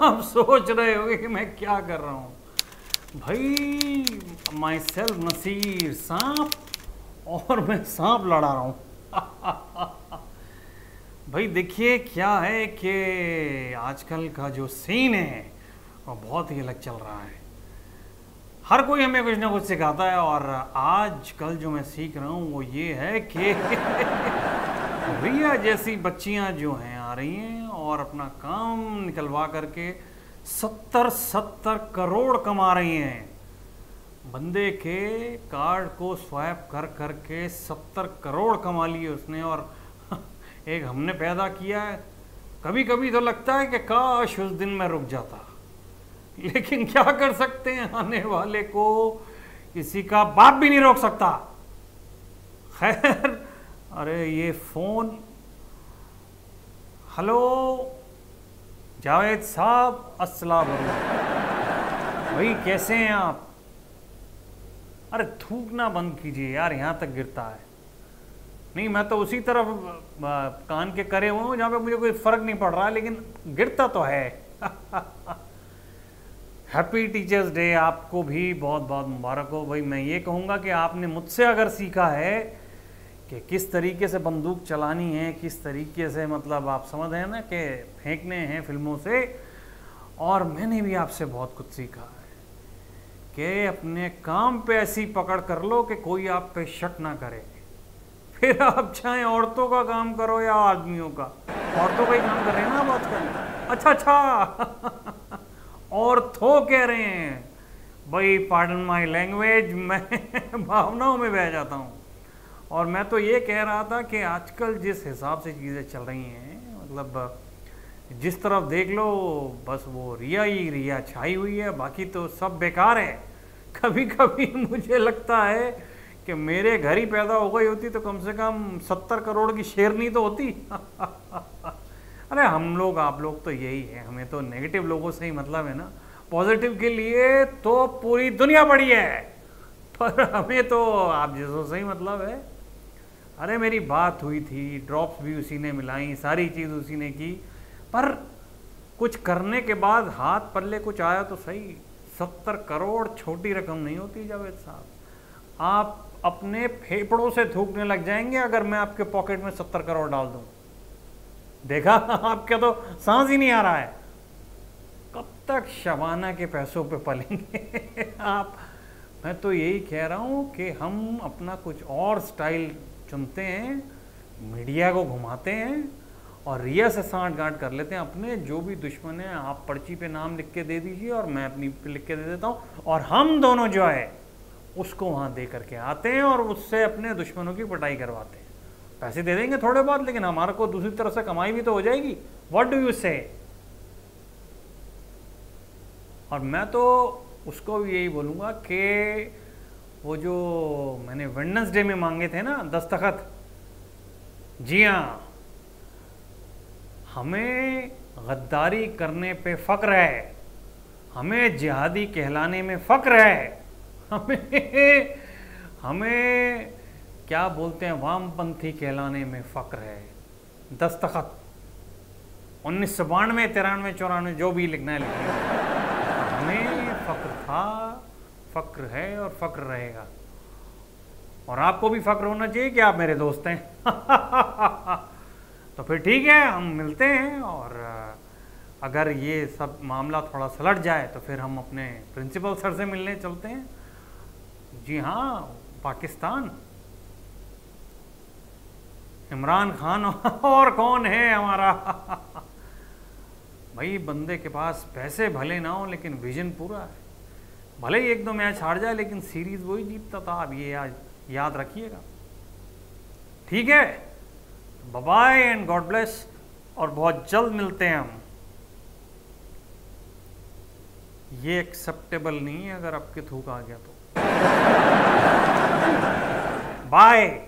आप सोच रहे होंगे कि मैं क्या कर रहा हूँ भाई। माई सेल्फ नसीर सांप, और मैं सांप लड़ा रहा हूँ। भाई देखिए क्या है कि आजकल का जो सीन है वो बहुत ही अलग चल रहा है। हर कोई हमें कुछ ना कुछ सिखाता है, और आजकल जो मैं सीख रहा हूँ वो ये है कि रिया जैसी बच्चियाँ जो हैं आ रही हैं और अपना काम निकलवा करके 70 करोड़ कमा रही हैं। बंदे के कार्ड को स्वैप कर करके 70 करोड़ कमा लिए उसने, और एक हमने पैदा किया है। कभी कभी तो लगता है कि काश उस दिन मैं रुक जाता, लेकिन क्या कर सकते हैं, आने वाले को किसी का बाप भी नहीं रोक सकता। खैर, अरे ये फोन, हेलो जावेद साहब, अस्सलाम वालेकुम। भाई कैसे हैं आप? अरे थूकना बंद कीजिए यार, यहां तक गिरता है। नहीं, मैं तो उसी तरफ कान के करे हुए हूं जहां पे मुझे कोई फर्क नहीं पड़ रहा, लेकिन गिरता तो है। हैप्पी टीचर्स डे आपको भी बहुत बहुत मुबारक हो। भाई मैं ये कहूँगा कि आपने मुझसे अगर सीखा है कि किस तरीके से बंदूक चलानी है, किस तरीके से, मतलब आप समझ रहे हैं ना कि फेंकने हैं फिल्मों से, और मैंने भी आपसे बहुत कुछ सीखा है कि अपने काम पे ऐसी पकड़ कर लो कि कोई आप पे शक ना करे। फिर आप चाहे औरतों का काम करो या आदमियों का। औरतों का ही काम कर रहे हैं ना आप आजकल? अच्छा औरतों कह रहे हैं भाई, पार्डन माय लैंग्वेज, मैं भावनाओं में बह जाता हूँ। और मैं तो ये कह रहा था कि आजकल जिस हिसाब से चीज़ें चल रही हैं, मतलब जिस तरफ देख लो बस वो रिया ही रिया छाई हुई है, बाकी तो सब बेकार है। कभी कभी मुझे लगता है कि मेरे घर ही पैदा हो गई होती तो कम से कम 70 करोड़ की शेरनी तो होती। अरे हम लोग, आप लोग तो यही है, हमें तो नेगेटिव लोगों से ही मतलब है ना। पॉजिटिव के लिए तो पूरी दुनिया बड़ी है, पर हमें तो आप जैसों से ही मतलब है। अरे मेरी बात हुई थी, ड्रॉप्स भी उसी ने मिलाई, सारी चीज़ उसी ने की, पर कुछ करने के बाद हाथ पल्ले कुछ आया तो सही। 70 करोड़ छोटी रकम नहीं होती जावेद साहब। आप अपने फेफड़ों से थूकने लग जाएंगे अगर मैं आपके पॉकेट में 70 करोड़ डाल दूं। देखा, आपका तो सांस ही नहीं आ रहा है। कब तक शबाना के पैसों पे पलेंगे आप? मैं तो यही कह रहा हूं कि हम अपना कुछ और स्टाइल चुनते हैं, मीडिया को घुमाते हैं और रिया से सांठ गांठ कर लेते हैं। अपने जो भी दुश्मन हैं आप पर्ची पे नाम लिख के दे दीजिए और मैं अपनी पे लिख के दे देता हूँ, और हम दोनों जो है उसको वहाँ दे करके आते हैं और उससे अपने दुश्मनों की पिटाई करवाते हैं। पैसे दे देंगे थोड़े बहुत, लेकिन हमारे को दूसरी तरफ से कमाई भी तो हो जाएगी। व्हाट डू यू से? और मैं तो उसको भी यही बोलूँगा कि वो जो मैंने वेडनेसडे में मांगे थे ना दस्तखत, जी हाँ, हमें गद्दारी करने पे फ़क्र है, हमें जिहादी कहलाने में फ़क्र है, हमें क्या बोलते हैं, वामपंथी कहलाने में फ़क्र है। दस्तखत 1992, 93, 94 जो भी लिखना है लिखना है। हमें फ़क्र था, फ़क्र है और फ़क्र रहेगा। और आपको भी फ़क्र होना चाहिए कि आप मेरे दोस्त हैं। तो फिर ठीक है, हम मिलते हैं, और अगर ये सब मामला थोड़ा सलट जाए तो फिर हम अपने प्रिंसिपल सर से मिलने चलते हैं। जी हाँ, पाकिस्तान, इमरान खान और कौन है हमारा। भाई बंदे के पास पैसे भले ना हो लेकिन विजन पूरा है। भले ही 1-2 मैच हार जाए लेकिन सीरीज वही जीतता था। अब ये याद रखिएगा, ठीक है? Bye bye and God bless, और बहुत जल्द मिलते हैं हम। ये एक्सेप्टेबल नहीं है अगर आपके थूक आ गया तो। बाय।